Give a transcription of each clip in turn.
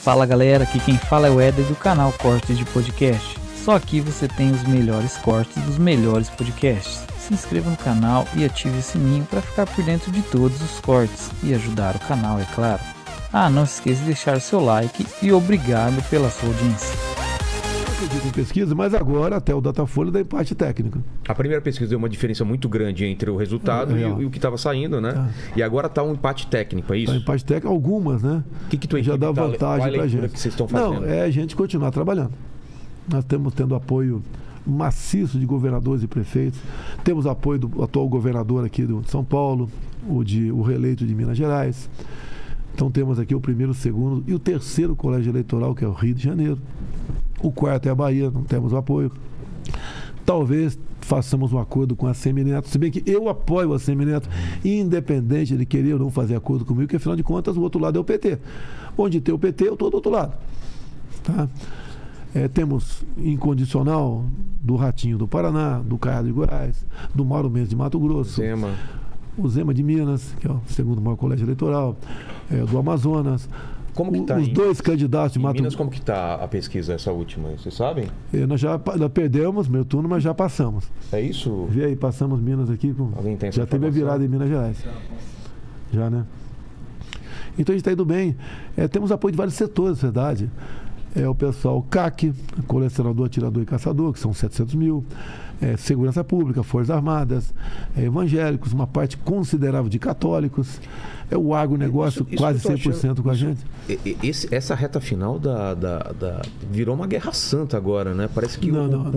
Fala galera, aqui quem fala é o Éder do canal Cortes de Podcast. Só aqui você tem os melhores cortes dos melhores podcasts. Se inscreva no canal e ative o sininho para ficar por dentro de todos os cortes e ajudar o canal, é claro. Não se esqueça de deixar o seu like e obrigado pela sua audiência. Eu acredito em pesquisa, mas agora até o Datafolha dá empate técnico. A primeira pesquisa deu uma diferença muito grande entre o resultado e o que estava saindo, né? E agora está um empate técnico, é isso? Tá empate técnico, algumas, né? O que tu já dá vantagem para a gente. Que vocês estão fazendo? Não, é a gente continuar trabalhando. Nós estamos tendo apoio maciço de governadores e prefeitos. Temos apoio do atual governador aqui de São Paulo, o reeleito de Minas Gerais. Então temos aqui o primeiro, o segundo e o terceiro colégio eleitoral, que é o Rio de Janeiro. O quarto é a Bahia, não temos o apoio. Talvez façamos um acordo com a Semineto, se bem que eu apoio a Semineto, independente de querer ou não fazer acordo comigo, porque afinal de contas o outro lado é o PT. Onde tem o PT, eu estou do outro lado. Tá? Temos incondicional do Ratinho do Paraná, do Caiado de Goiás, do Mauro Mendes de Mato Grosso, o Zema de Minas, que é o segundo maior colégio eleitoral, do Amazonas. Como que tá os dois candidatos de Mato Grosso. Minas, como que está a pesquisa, essa última? Vocês sabem? Nós perdemos meio turno, mas já passamos. É isso? Vê aí, passamos Minas aqui. Já teve a virada em Minas Gerais. Já, né? Então a gente está indo bem. Temos apoio de vários setores da sociedade. O pessoal CAC, colecionador, atirador e caçador, que são 700 mil. Segurança Pública, Forças Armadas, evangélicos, uma parte considerável de católicos. O agronegócio, quase 100% com a gente. Essa reta final virou uma guerra santa agora, né? Parece que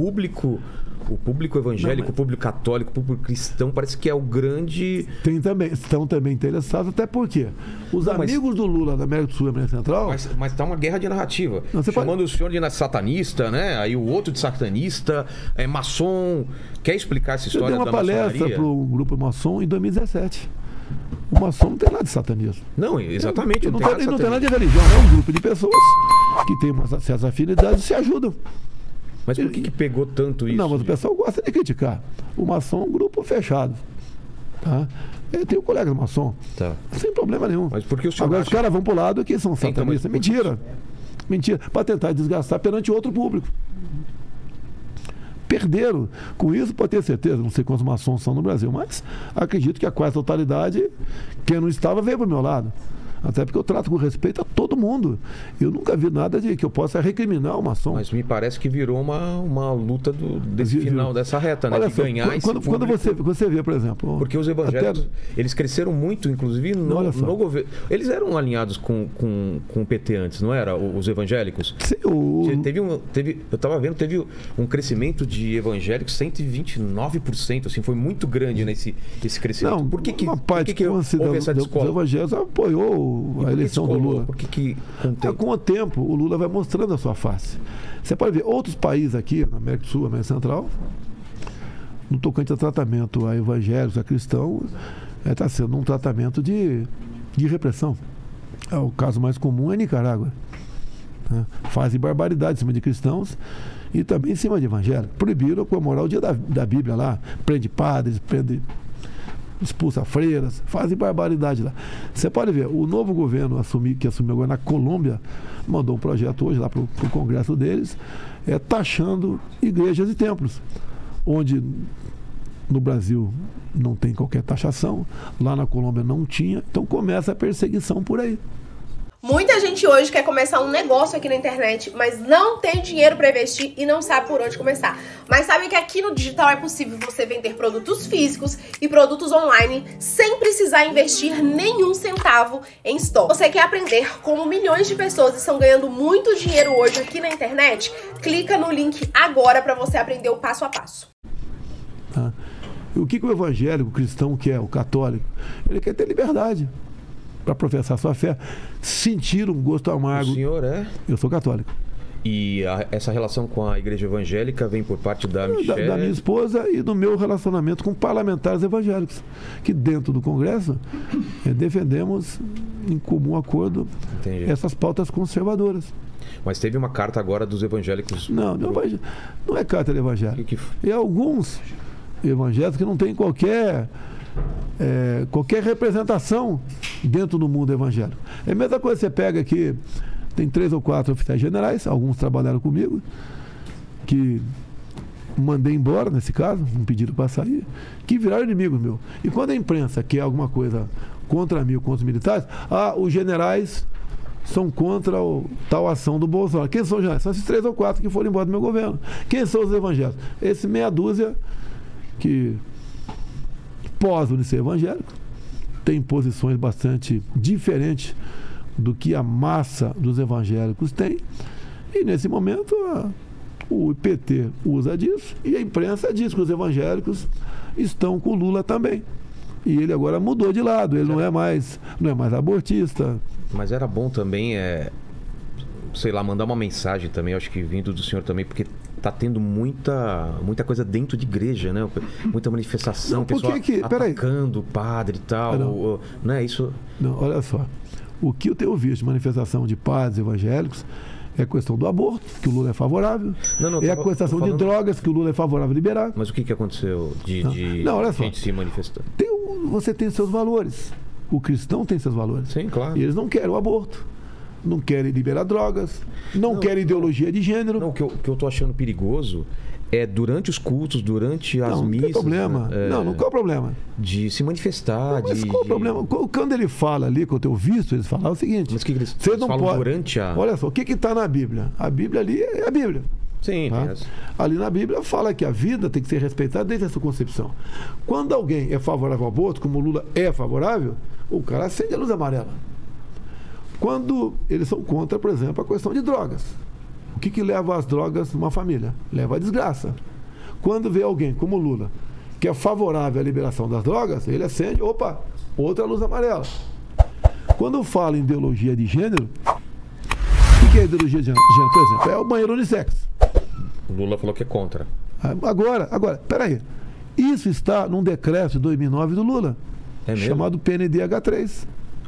o público evangélico, o público católico, o público cristão, parece que é o grande... Estão também interessados, até porque os amigos do Lula da América do Sul e América Central... Mas tá uma guerra de narrativa. Chamando o senhor de satanista, né? Aí o outro de satanista, maçom. Quer explicar essa história da maçonaria? Eu dei uma palestra para o grupo maçom em 2017. O maçom não tem nada de satanismo. Não, exatamente. Não tem nada de religião. É um grupo de pessoas que têm certas afinidades e se ajudam. Mas por que pegou tanto isso? Não, mas o pessoal gosta de criticar. O maçom é um grupo fechado. Tá? Eu tenho um colega maçom. Tá. Sem problema nenhum. Mas por que o senhor Agora os caras vão pro lado que são satanistas. Mentira. Mentira. Para tentar desgastar perante outro público. Perderam. Com isso, pode ter certeza, não sei quantos maçons são no Brasil, mas acredito que a quase totalidade, quem não estava, veio para o meu lado. Até porque eu trato com respeito a todo mundo. Eu nunca vi nada de que eu possa recriminar o maçom. Mas me parece que virou uma luta desse final, dessa reta, né? Olha de só, ganhar quando você vê, por exemplo... Porque os evangélicos, eles cresceram muito, inclusive, no governo. Eles eram alinhados com o PT antes, não era? Os evangélicos? Sim, eu estava vendo, teve um crescimento de evangélicos 129%, assim, foi muito grande nesse crescimento. Não, por que uma parte que houve essa descola? Os evangélicos apoiou a eleição do Lula. Com o tempo, o Lula vai mostrando a sua face. Você pode ver outros países aqui, na América do Sul, América Central, no tocante a tratamento a evangélicos, a cristão, está sendo um tratamento de repressão. O caso mais comum é Nicarágua. Né? Fazem barbaridade em cima de cristãos e também em cima de evangélicos. Proibiram comemorar o dia da Bíblia lá. Prende padres, expulsa freiras, fazem barbaridade lá. Você pode ver, o novo governo que assumiu agora na Colômbia, mandou um projeto hoje lá para o Congresso deles, taxando igrejas e templos, onde no Brasil não tem qualquer taxação, lá na Colômbia não tinha, então começa a perseguição por aí. Muita gente hoje quer começar um negócio aqui na internet, mas não tem dinheiro para investir e não sabe por onde começar. Mas sabe que aqui no digital é possível você vender produtos físicos e produtos online sem precisar investir nenhum centavo em estoque. Você quer aprender como milhões de pessoas estão ganhando muito dinheiro hoje aqui na internet? Clica no link agora para você aprender o passo a passo. O que o evangélico, o cristão quer, o católico? Ele quer ter liberdade para professar sua fé, sentir um gosto amargo. O senhor é? Eu sou católico. E essa relação com a igreja evangélica vem por parte da Michelle? Da minha esposa e do meu relacionamento com parlamentares evangélicos, que dentro do Congresso defendemos em comum acordo essas pautas conservadoras. Mas teve uma carta agora dos evangélicos? Não é carta de evangélico. E alguns evangélicos que não têm qualquer representação dentro do mundo evangélico. É a mesma coisa que você pega aqui tem 3 ou 4 oficiais generais, alguns trabalharam comigo, que mandei embora, nesse caso, um pedido para sair, que viraram inimigos meu. E quando a imprensa quer alguma coisa contra mim, contra os militares, os generais são contra tal ação do Bolsonaro. Quem são os generais? São esses 3 ou 4 que foram embora do meu governo. Quem são os evangélicos? Esse meia dúzia que posam de ser evangélico, tem posições bastante diferentes do que a massa dos evangélicos tem. E nesse momento o PT usa disso e a imprensa diz que os evangélicos estão com o Lula também. E ele agora mudou de lado, ele não é mais abortista. Mas era bom também, sei lá, mandar uma mensagem também, acho que vindo do senhor também, porque tá tendo muita coisa dentro de igreja, né? Muita manifestação, não, pessoal atacando o padre e tal. Não é isso? Não, olha só. O que eu tenho visto de manifestação de padres evangélicos é a questão do aborto, que o Lula é favorável. A questão de drogas, que o Lula é favorável a liberar. Mas o que aconteceu de olha só, gente se manifestando? Você tem seus valores. O cristão tem seus valores. Sim, claro. E eles não querem o aborto. Não querem liberar drogas. Não querem ideologia de gênero. Não, o que eu tô achando perigoso é durante os cultos, durante as missas. Não tem problema. Não, qual é o problema? De se manifestar. Mas qual é o problema? Quando ele fala ali, que eu tenho visto, eles falam o seguinte. Mas o que eles falam durante a... Olha só, o que está na Bíblia? A Bíblia ali é a Bíblia. Sim, tá? Ali na Bíblia fala que a vida tem que ser respeitada desde a sua concepção. Quando alguém é favorável ao aborto, como o Lula é favorável, o cara acende a luz amarela. Quando eles são contra, por exemplo, a questão de drogas. O que leva às drogas numa família? Leva à desgraça. Quando vê alguém como o Lula, que é favorável à liberação das drogas, ele acende, outra luz amarela. Quando fala em ideologia de gênero, o que é ideologia de gênero? Por exemplo, é o banheiro unissex. O Lula falou que é contra. Agora, peraí. Isso está num decreto de 2009 do Lula, chamado PNDH3.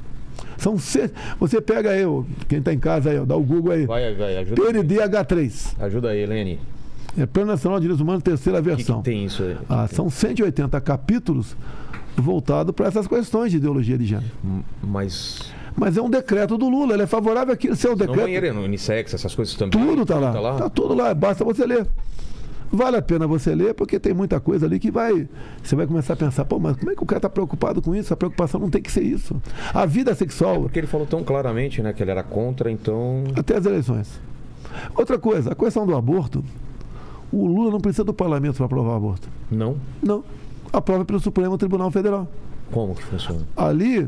Você pega aí, quem está em casa aí, dá o Google aí. Vai, ajuda. PNDH3. Ajuda aí, Helene. É Plano Nacional de Direitos Humanos, terceira versão. O que tem isso aí? São 180 capítulos voltados para essas questões de ideologia de gênero. Mas é um decreto do Lula, ele é favorável àquilo. Se é um decreto. Não banheiro, unissex, essas coisas também. Tudo está lá. Está tudo lá, basta você ler. Vale a pena você ler, porque tem muita coisa ali que você vai começar a pensar, mas como é que o cara está preocupado com isso? A preocupação não tem que ser isso. A vida sexual... Porque ele falou tão claramente, né, que ele era contra, então... Até as eleições. Outra coisa, a questão do aborto, o Lula não precisa do parlamento para aprovar o aborto. Não? Não. Aprova pelo Supremo Tribunal Federal. Como que funciona? Ali,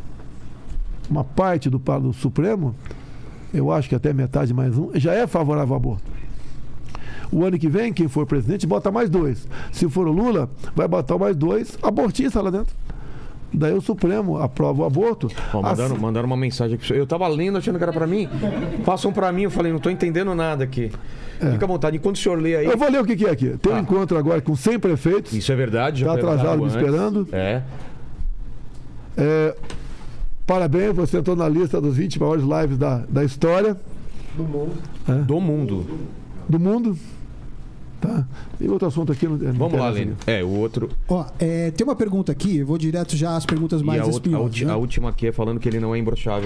uma parte do Supremo, eu acho que até metade mais um, já é favorável ao aborto. O ano que vem, quem for presidente, bota mais 2. Se for o Lula, vai botar mais 2 abortistas lá dentro. Daí o Supremo aprova o aborto. Mandaram uma mensagem aqui. Eu estava lendo, achando que era para mim. Passam para mim, eu falei, não estou entendendo nada aqui. Fica à vontade. Enquanto o senhor lê aí... Eu vou ler o que é aqui. Tem um encontro agora com 100 prefeitos. Isso é verdade. Está atrasado me esperando. Parabéns, você entrou na lista dos 20 maiores lives da história. Do mundo. Do mundo. Tá. E outro assunto aqui. Vamos lá, Lênin. O outro. Tem uma pergunta aqui, eu vou direto já às perguntas mais espinhosas. A última aqui é falando que ele não é imbrochável.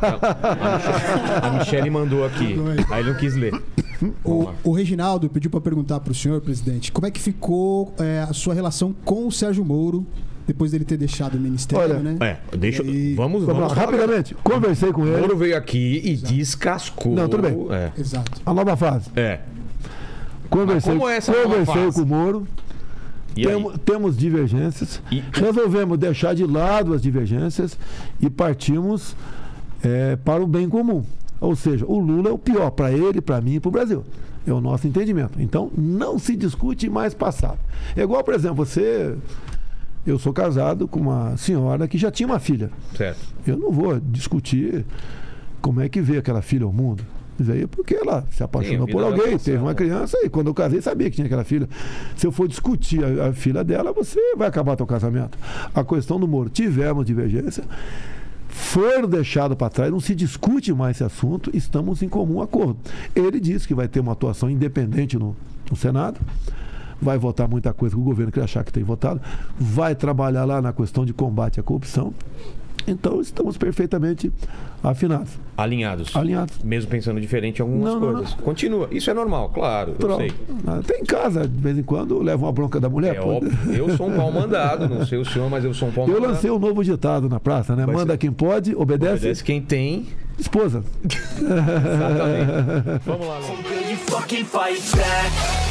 A Michelle mandou aqui. Aí ele não quis ler. O Reginaldo pediu para perguntar para o senhor, presidente, como é que ficou a sua relação com o Sérgio Moro depois dele ter deixado o ministério, né? Vamos lá, rapidamente. Conversei com ele. O Moro veio aqui e descascou. Não, tudo bem. Exato. A nova fase. Conversei com o Moro. Temos divergências. Resolvemos deixar de lado as divergências e partimos para o bem comum. Ou seja, o Lula é o pior para ele, para mim e para o Brasil. É o nosso entendimento. Então, não se discute mais passado. É igual, por exemplo, eu sou casado com uma senhora que já tinha uma filha. Certo. Eu não vou discutir como é que veio aquela filha ao mundo. Veio porque ela se apaixonou por alguém, teve uma criança e quando eu casei sabia que tinha aquela filha. Se eu for discutir a filha dela, você vai acabar teu casamento. A questão do Moro, tivemos divergência, foram deixados para trás, não se discute mais esse assunto, estamos em comum acordo. Ele disse que vai ter uma atuação independente no Senado, vai votar muita coisa que o governo quer achar que tem votado, vai trabalhar lá na questão de combate à corrupção. Então estamos perfeitamente afinados. Alinhados. Alinhados. Mesmo pensando diferente em algumas coisas. Não. Continua. Isso é normal, claro. Eu sei. Tem em casa, de vez em quando, leva uma bronca da mulher. É óbvio. Eu sou um pau mandado, não sei o senhor, mas eu sou um pau mandado. Eu lancei um novo ditado na praça, né? Manda quem pode, obedece quem tem esposa. Exatamente. Vamos lá, né?